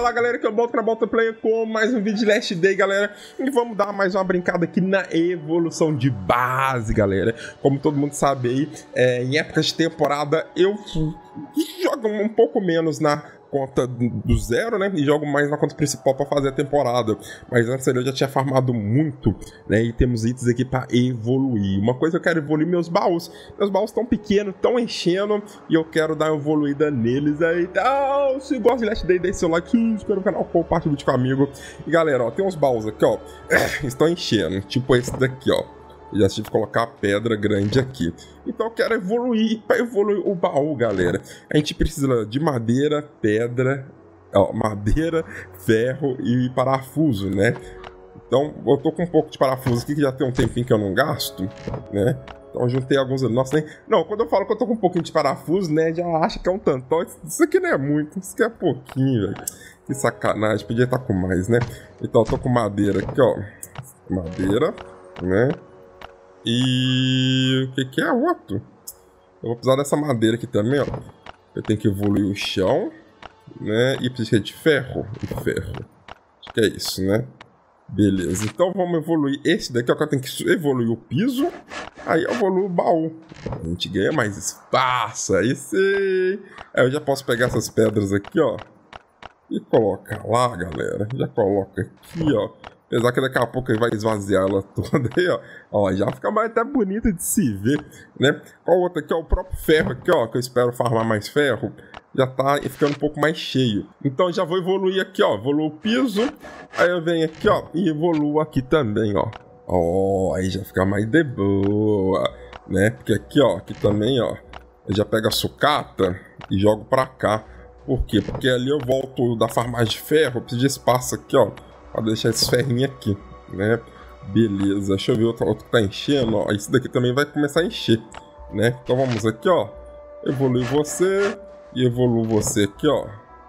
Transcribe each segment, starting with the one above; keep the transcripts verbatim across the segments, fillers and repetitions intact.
Fala galera, que eu volto pra Bota Player com mais um vídeo de Last Day, galera. E vamos dar mais uma brincada aqui na evolução de base, galera. Como todo mundo sabe aí, é, em épocas de temporada eu jogo um pouco menos na conta do zero, né, e jogo mais na conta principal para fazer a temporada, mas antes eu já tinha farmado muito, né, e temos itens aqui para evoluir. Uma coisa, eu quero evoluir meus baús, meus baús estão pequenos, estão enchendo, e eu quero dar uma evoluída neles aí. Então, se gosta de Last Day, deixe seu like, se inscreva no canal, compartilhe o vídeo com o amigo. E galera, ó, tem uns baús aqui, ó, estão enchendo, tipo esse daqui, ó. Já tive que colocar a pedra grande aqui. Então eu quero evoluir. Para evoluir o baú, galera, a gente precisa de madeira, pedra, ó, madeira, ferro e parafuso, né? Então eu tô com um pouco de parafuso aqui, que já tem um tempinho que eu não gasto, né? Então eu juntei alguns... Nossa, nem... Não, quando eu falo que eu tô com um pouquinho de parafuso, né, já acha que é um tantão. Isso aqui não é muito, isso aqui é pouquinho, velho. Que sacanagem, podia estar com mais, né? Então eu tô com madeira aqui, ó. Madeira, né? E o que que é outro? Eu vou precisar dessa madeira aqui também, ó. Eu tenho que evoluir o chão, né? E precisa de ferro. E ferro. Acho que é isso, né? Beleza. Então vamos evoluir esse daqui, ó. Que eu tenho que evoluir o piso. Aí eu evoluo o baú. A gente ganha mais espaço. Aí sim. Aí eu já posso pegar essas pedras aqui, ó. E colocar lá, galera. Já coloca aqui, ó. Apesar que daqui a pouco ele vai esvaziar ela toda aí, ó. Ó, já fica mais até bonito de se ver, né? Qual outro aqui, ó? O próprio ferro aqui, ó. Que eu espero farmar mais ferro. Já tá ficando um pouco mais cheio. Então já vou evoluir aqui, ó. Evoluo o piso. Aí eu venho aqui, ó. E evoluo aqui também, ó. Ó, aí já fica mais de boa, né? Porque aqui, ó. Aqui também, ó. Eu já pego a sucata e jogo pra cá. Por quê? Porque ali eu volto da farmagem de ferro. Eu preciso de espaço aqui, ó. Pra deixar esses ferrinhos aqui, né? Beleza, deixa eu ver outro, outro que tá enchendo, ó. Esse daqui também vai começar a encher, né? Então vamos aqui, ó. Evolui você e evoluo você aqui, ó.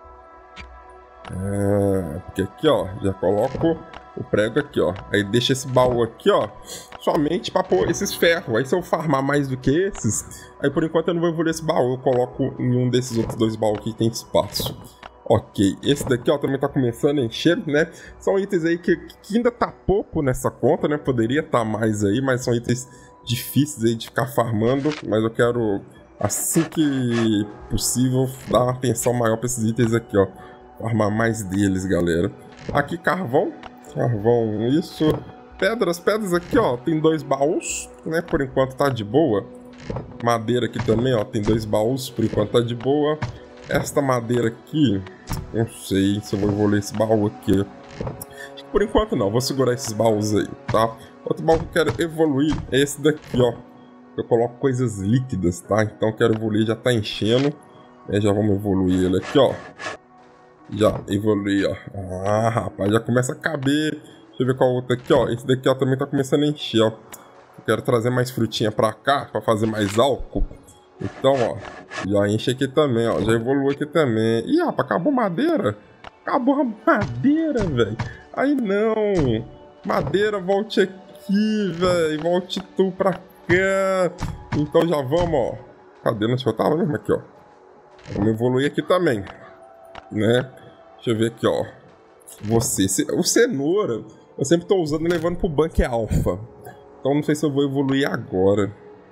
Ah, porque aqui, ó, já coloco o prego aqui, ó. Aí deixa esse baú aqui, ó, somente pra pôr esses ferros. Aí se eu farmar mais do que esses, aí por enquanto eu não vou evoluir esse baú. Eu coloco em um desses outros dois baús que tem espaço. Ok, esse daqui, ó, também tá começando a encher, né? São itens aí que, que ainda tá pouco nessa conta, né? Poderia estar tá mais aí, mas são itens difíceis aí de ficar farmando. Mas eu quero, assim que possível, dar uma atenção maior pra esses itens aqui, ó. Farmar mais deles, galera. Aqui, carvão. Carvão, isso. Pedras, pedras aqui, ó. Tem dois baús, né? Por enquanto tá de boa. Madeira aqui também, ó. Tem dois baús, por enquanto tá de boa. Esta madeira aqui, não sei se eu vou evoluir esse baú aqui. Acho que por enquanto não, vou segurar esses baús aí, tá? Outro baú que eu quero evoluir é esse daqui, ó. Eu coloco coisas líquidas, tá? Então eu quero evoluir, já tá enchendo. É, já vamos evoluir ele aqui, ó. Já evoluí, ó. Ah, rapaz, já começa a caber. Deixa eu ver qual outro aqui, ó. Esse daqui, ó, também tá começando a encher, ó. Eu quero trazer mais frutinha pra cá, pra fazer mais álcool. Então, ó, já enche aqui também, ó, já evolui aqui também. Ih, rapaz, acabou madeira? Acabou a madeira, velho. Aí não. Madeira, volte aqui, velho. Volte tu pra cá. Então já vamos, ó. Cadê? Onde eu tava mesmo? Aqui, ó. Vamos evoluir aqui também, né? Deixa eu ver aqui, ó. Você, o cenoura, eu sempre tô usando e levando pro Bunker Alpha. Então não sei se eu vou evoluir agora,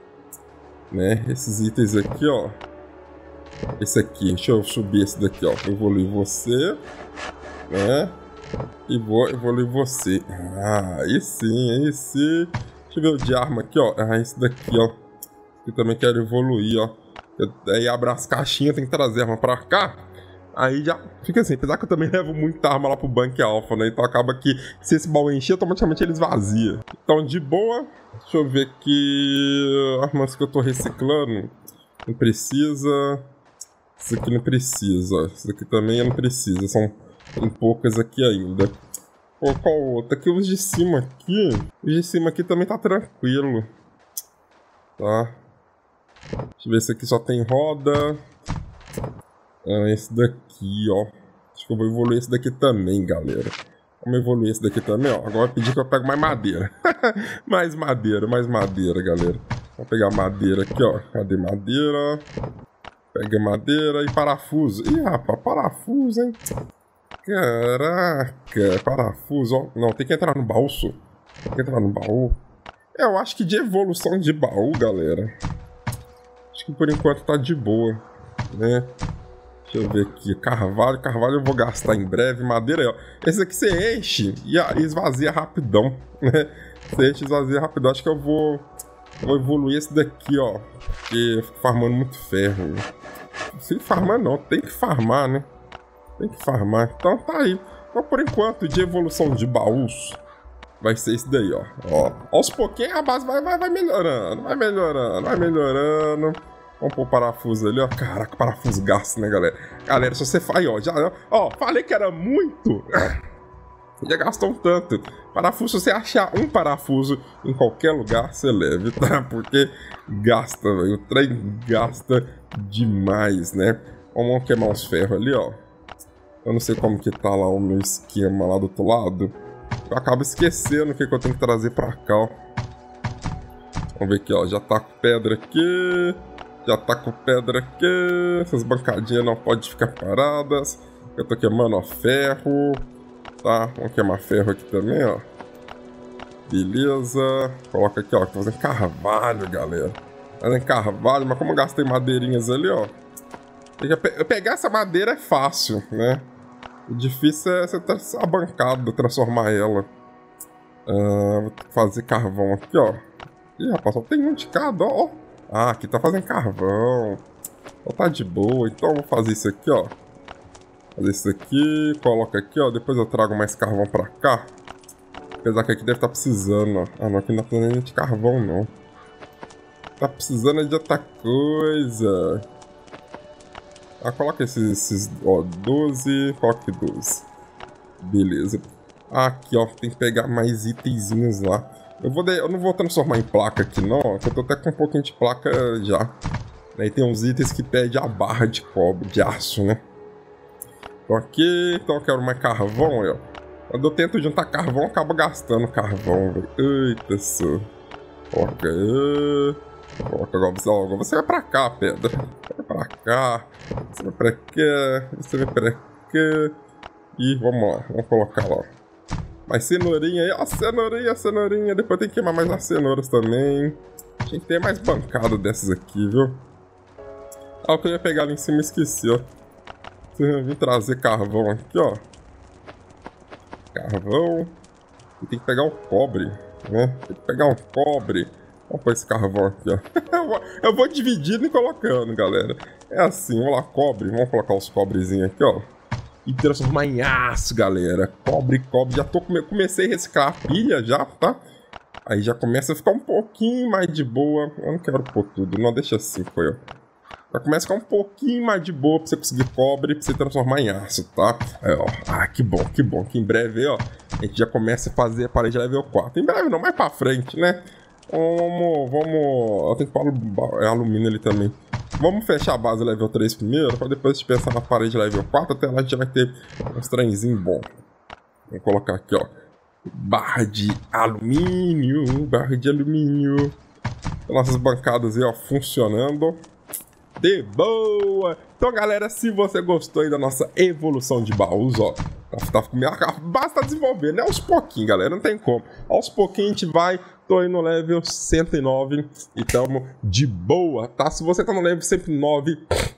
né? Esses itens aqui, ó. Esse aqui, deixa eu subir esse daqui, ó. Vou evoluir você, né? E vou evoluir você. Ah, aí sim, aí sim. Deixa eu ver o de arma aqui, ó. Ah, esse daqui, ó. Eu também quero evoluir, ó. Aí abre as caixinhas, tem que trazer arma pra cá. Aí já fica assim, apesar que eu também levo muita arma lá pro Bunker Alpha, né? Então acaba que se esse baú encher, automaticamente ele esvazia. Então de boa, deixa eu ver aqui. Armas que eu tô reciclando. Não precisa. Isso aqui não precisa. Isso aqui também não precisa. São tem poucas aqui ainda. Pô, qual outra? Aqui os de cima aqui. Os de cima aqui também tá tranquilo. Tá. Deixa eu ver se aqui só tem roda. Ah, esse daqui, ó. Acho que eu vou evoluir esse daqui também, galera. Vamos evoluir esse daqui também, ó. Agora eu pedi que eu pegue mais madeira. mais madeira, mais madeira, galera. Vou pegar madeira aqui, ó. Cadê madeira? Pega madeira e parafuso. Ih, rapaz, parafuso, hein? Caraca, parafuso, ó. Não, tem que entrar no baú, só. Tem que entrar no baú. É, eu acho que de evolução de baú, galera. Acho que por enquanto tá de boa, né? Deixa eu ver aqui. Carvalho, carvalho eu vou gastar em breve. Madeira, ó. Esse aqui você enche e esvazia rapidão, né? Você enche e esvazia rapidão. Acho que eu vou, vou evoluir esse daqui, ó. Porque eu fico farmando muito ferro. Né? Se farmar não, tem que farmar, né? Tem que farmar. Então tá aí. Então por enquanto, de evolução de baús, vai ser isso daí, ó. Ó, aos pouquinhos a base vai, vai, vai melhorando, vai melhorando, vai melhorando. Vamos pôr o parafuso ali, ó. Caraca, parafuso gasto, né, galera? Galera, se você faz, ó, já, ó, falei que era muito. Já gastou um tanto. Parafuso, se você achar um parafuso em qualquer lugar, você leve, tá? Porque gasta, velho. O trem gasta demais, né? Vamos queimar uns ferros ali, ó. Eu não sei como que tá lá o meu esquema lá do outro lado. Eu acabo esquecendo o que, que eu tenho que trazer pra cá, ó. Vamos ver aqui, ó. Já tá com pedra aqui. Já tá com pedra aqui. Essas bancadinhas não podem ficar paradas. Eu tô queimando, ó, ferro. Tá, vamos queimar ferro aqui também, ó. Beleza. Coloca aqui, ó. Tô fazendo carvalho, galera. Fazendo carvalho, mas como eu gastei madeirinhas ali, ó. Eu pegar essa madeira é fácil, né? O difícil é você a bancada, transformar ela. Uh, vou fazer carvão aqui, ó. Ih, rapaz, só tem um de cada, ó. Ah, aqui tá fazendo carvão. Então tá de boa. Então eu vou fazer isso aqui, ó. Fazer isso aqui, coloca aqui, ó. Depois eu trago mais carvão pra cá. Apesar que aqui deve estar precisando, ó. Ah, não, aqui não tá nem de carvão, não. Tá precisando de outra coisa. Ah, coloca esses, esses, ó, doze, coloca aqui doze. Beleza. Aqui, ó, tem que pegar mais itenzinhos lá. Eu, vou de... eu não vou transformar em placa aqui, não, ó, eu tô até com um pouquinho de placa já. Aí tem uns itens que pedem a barra de cobre, de aço, né? Então aqui, então eu quero mais carvão, ó. Quando eu tento juntar carvão, eu acabo gastando carvão, velho. Eita, só. Coloca aí. Coloca agora, agora você vai pra cá, pedra. Vai pra cá. Você vai pra cá. Você vai pra cá. E vamos lá, vamos colocar lá. Mais cenourinha aí. Ó, cenourinha, cenourinha. Depois tem que queimar mais as cenouras também. Tinha que ter mais bancada dessas aqui, viu? Ah, o que eu ia pegar ali em cima, esqueci, ó. Eu vim trazer carvão aqui, ó. Carvão. E tem que pegar o cobre, né? Tem que pegar um cobre. Vamos pôr esse carvão aqui, ó. eu, vou, eu vou dividindo e colocando, galera. É assim, vamos lá, cobre. Vamos colocar os cobrezinhos aqui, ó. E transformar em aço, galera. Cobre, cobre. Já tô come... comecei a reciclar a pilha já, tá? Aí já começa a ficar um pouquinho mais de boa. Eu não quero pôr tudo, não, deixa assim, foi, ó. Já começa a ficar um pouquinho mais de boa pra você conseguir cobre, pra você transformar em aço, tá? Aí, ó. Ah, que bom, que bom. Que em breve, ó, a gente já começa a fazer a parede level quatro. Em breve não, mais pra frente, né? Vamos, vamos... Eu tenho que pôr alumínio ali também. Vamos fechar a base level três primeiro, pra depois a gente pensar na parede level quatro. Até lá a gente já vai ter uns trenzinhos bons. Vou colocar aqui, ó. Barra de alumínio, barra de alumínio. Nossas bancadas aí, ó, funcionando. De boa! Então, galera, se você gostou aí da nossa evolução de baús, ó, tá, tá, basta desenvolver, né? Aos pouquinhos, galera, não tem como. Aos pouquinhos a gente vai, tô aí no level cento e nove e tamo de boa, tá? Se você tá no level cento e nove,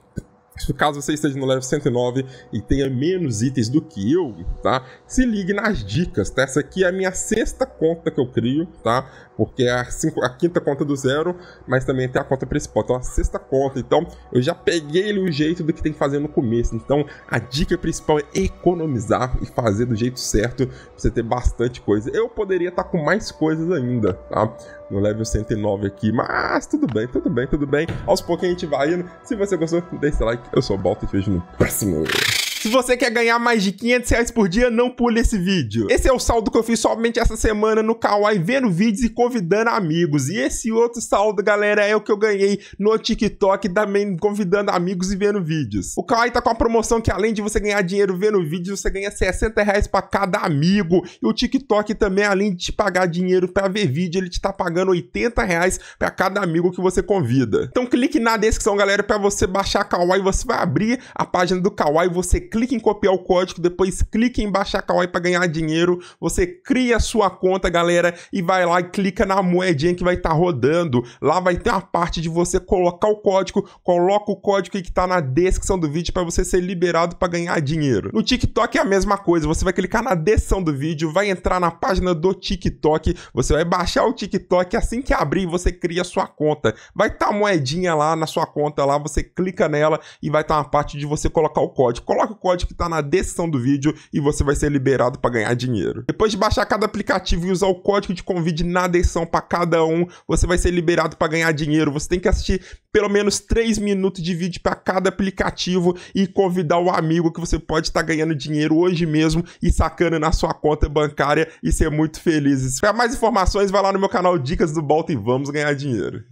caso você esteja no level cento e nove e tenha menos itens do que eu, tá? Se ligue nas dicas, tá? Essa aqui é a minha sexta conta que eu crio, tá? Porque é a, cinco, a quinta conta do zero, mas também tem a conta principal. Então, a sexta conta. Então, eu já peguei o jeito do que tem que fazer no começo. Então, a dica principal é economizar e fazer do jeito certo pra você ter bastante coisa. Eu poderia estar com mais coisas ainda, tá? No level cento e nove aqui, mas tudo bem, tudo bem, tudo bem. Aos pouquinhos a gente vai indo. Se você gostou, deixa seu like. Eu sou o Balto e vejo no próximo. Se você quer ganhar mais de quinhentos reais por dia, não pule esse vídeo. Esse é o saldo que eu fiz somente essa semana no Kawaii, vendo vídeos e convidando amigos. E esse outro saldo, galera, é o que eu ganhei no TikTok, também convidando amigos e vendo vídeos. O Kawaii tá com uma promoção que, além de você ganhar dinheiro vendo vídeos, você ganha sessenta reais pra cada amigo. E o TikTok também, além de te pagar dinheiro pra ver vídeo, ele te tá pagando oitenta reais pra cada amigo que você convida. Então clique na descrição, galera, pra você baixar a Kawaii. Você vai abrir a página do Kawaii, você clica em copiar o código, depois clica em baixar Kawaii para ganhar dinheiro, você cria a sua conta, galera, e vai lá e clica na moedinha que vai estar tá rodando. Lá vai ter uma parte de você colocar o código, coloca o código que tá na descrição do vídeo para você ser liberado para ganhar dinheiro. No TikTok é a mesma coisa, você vai clicar na descrição do vídeo, vai entrar na página do TikTok, você vai baixar o TikTok, assim que abrir você cria a sua conta. Vai estar tá a moedinha lá na sua conta, lá você clica nela e vai estar tá uma parte de você colocar o código. Coloca o código que tá na descrição do vídeo e você vai ser liberado para ganhar dinheiro. Depois de baixar cada aplicativo e usar o código de convite na descrição para cada um, você vai ser liberado para ganhar dinheiro. Você tem que assistir pelo menos três minutos de vídeo para cada aplicativo e convidar o amigo que você pode estar tá ganhando dinheiro hoje mesmo e sacando na sua conta bancária e ser muito feliz. Para mais informações, vai lá no meu canal Dicas do Balta e vamos ganhar dinheiro.